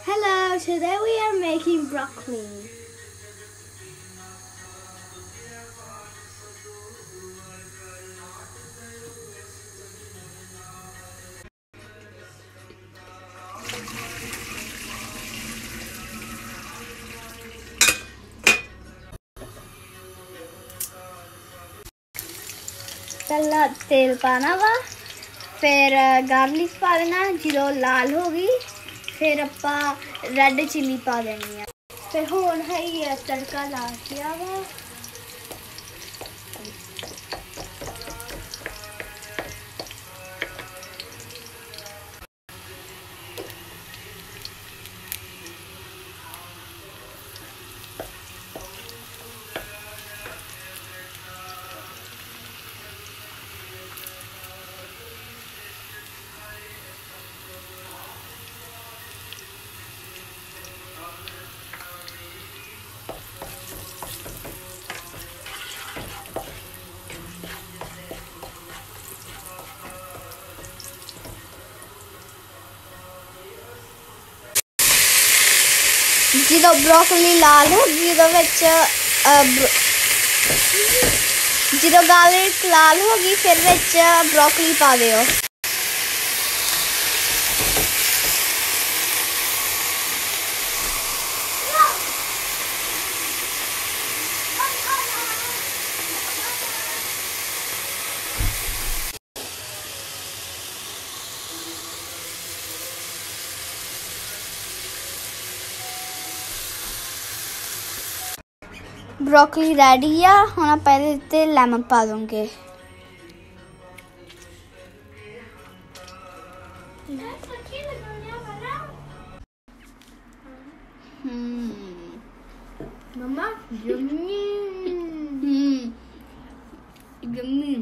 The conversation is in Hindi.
Hello, today we are making broccoli. पहला तेल पाना वा, फिर गार्लिक पा देना, जो लाल होगी फिर अपा रेड चिली पा देनी है। फिर हुण है तड़का ला दिया वा। जो ब्रोकली लाल होगी जो गार्लिक लाल होगी फिर ब्रोकली पा दियो। ब्रोकली रेडी है, हम आप पहले लेमन पा दूंगे। मम्मा यम्मी यम्मी।